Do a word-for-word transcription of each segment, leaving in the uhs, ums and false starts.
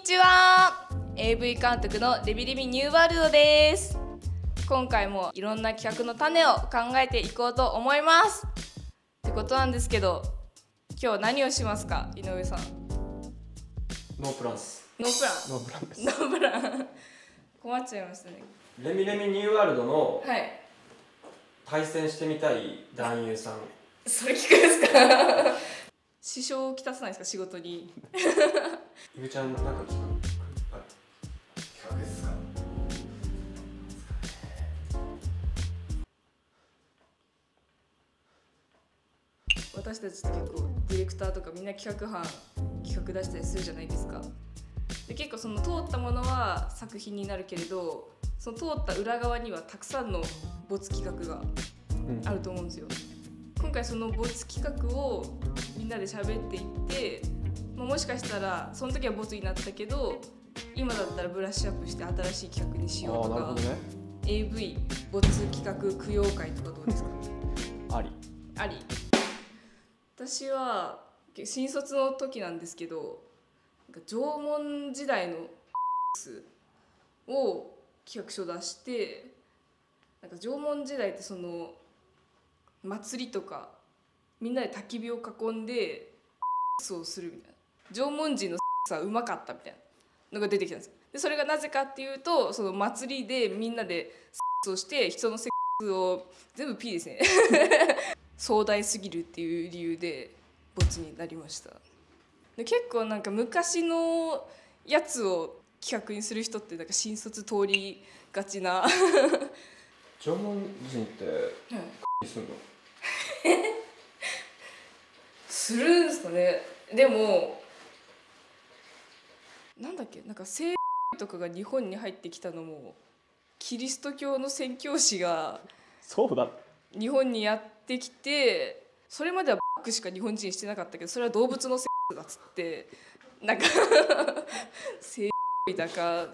にちは。 エーブイ 監督のレビレビニューワールドです。今回もいろんな企画の種を考えていこうと思いますってことなんですけど、今日何をしますか、井上さん。 ノープランス。 ノープラン。 ノープランです。 ノープラン困っちゃいましたね。 レミレミニューワールドのはい対戦してみたい男優さん。 それ聞くんですか支障をきたさないですか、仕事に。 ゆうちゃんなんか聞く企画ですか。 私たちって結構ディレクターとかみんな企画班企画出したりするじゃないですか。で結構その通ったものは作品になるけれど、その通った裏側にはたくさんの没企画があると思うんですよ。今回その没企画をみんなで喋っていって、まあ、もしかしたらその時は没になったけど今だったらブラッシュアップして新しい企画にしようとか。 あー、なるほどね。 エーブイ 没企画供養会とかどうですかあり。 あり。私は新卒の時なんですけど、なんか縄文時代のを企画書出して、なんか縄文時代ってその祭りとかみんなで焚き火を囲んでをするみたいな、縄文人のはうまかったみたいなのが出てきたんですよ。でそれがなぜかっていうと、その祭りでみんなでをして人のセックスを全部 P ですね壮大すぎるっていう理由で没になりました。で結構なんか昔のやつを企画にする人ってなんか新卒通りがちな縄文人って何するの？ するんですかね。でもなんだっけ、なんか聖とかが日本に入ってきたのもキリスト教の宣教師がそうだ。 日本にやってきて、それまではバックしか日本人してなかったけど、それは動物のセッだっつってなんか聖だか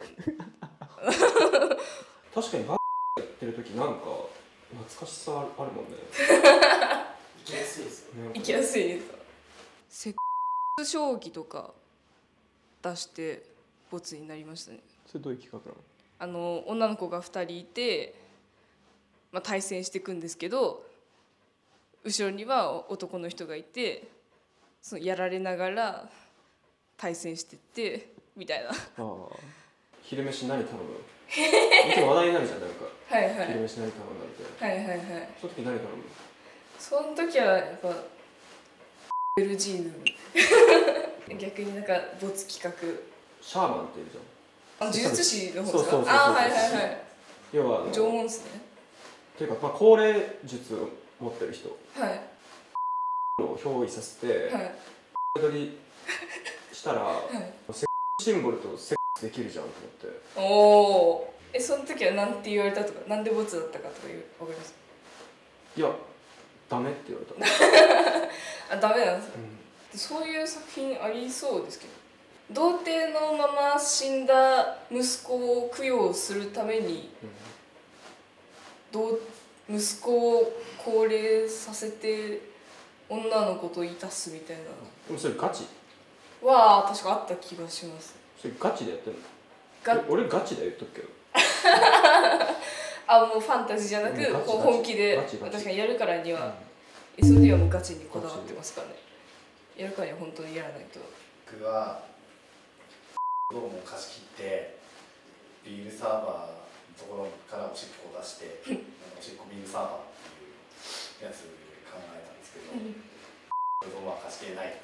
確かにバッやってる時なんか懐かしさあるもんね。 行きやすいですよね。 行きやすいです。セックス将棋とか出して没になりましたね。 それどういう企画なの？ あの女の子がふたりいて、まあ、対戦していくんですけど、後ろには男の人がいて、そのやられながら対戦してってみたいな。ああ、昼飯何頼む？いつも話題になるじゃん、なんか。 はいはい昼飯何頼むなんて。 はいはいはい。 その時何頼む？ その時はやっぱベルジーヌ逆になんか没企画。 シャーマンっているじゃん。 あ、呪術師の方ですか？ そうそうそうそう。 あ、はいはいはい。 要は縄文ですね。 っていうか、まあ、高齢術を持ってる人はいを憑依させて、 はい取りしたら、 はい。 セックスシンボルとセックスできるじゃんと思って。 おお。え、その時はなんて言われたとか、なんでボツだったかとかいうわかります？ いや、ダメって言われた。 あ、ダメなんですか。 うん、 そういう作品ありそうですけど、童貞のまま死んだ息子を供養するために、どう息子を高齢させて女の子といたすみたいな。 でもそれガチ？ は確かあった気がします。 それガチでやってるの？ ガ俺ガチで言っとくけど。 あ、もうファンタジーじゃなく、 うん、 こう本気でガチガチ確かにやるからには、 うん、 エスオーディー はもうガチにこだわってますからね。やるからには本当にやらないと。 僕はドームを貸し切ってビールサーバーのところからおしっこを出しておしっこビールサーバーっていうやつ考えたんですけど、ドームは貸し切れないって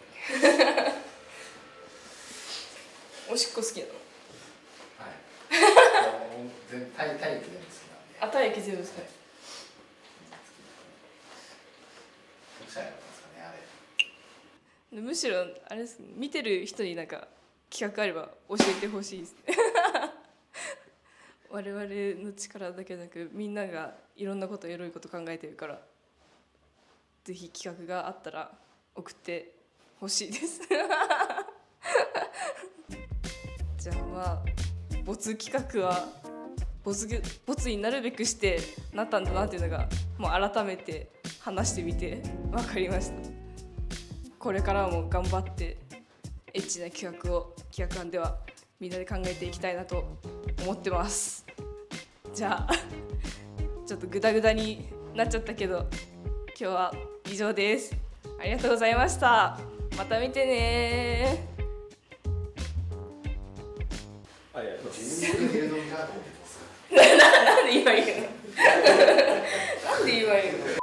おしっこ好きなの？ はい全体体育全部好きなんで。 あ、体液全部ですか？ どうしたらいいんですかね、あれ。 むしろあれです、ね、見てる人になんか企画あれば教えてほしいですね我々の力だけなくみんながいろんなことエロいこと考えてるから、ぜひ企画があったら送ってほしいですじゃあまあ没企画は没没になるべくしてなったんだなっていうのがもう改めて話してみて分かりました。これからも頑張ってエッチな企画を企画案ではみんなで考えていきたいなと思ってます。じゃあちょっとグダグダになっちゃったけど今日は以上です。ありがとうございました。また見てねありがとうございます。 自分で映像になと思ってます。 なんで今言うのなんで今言うの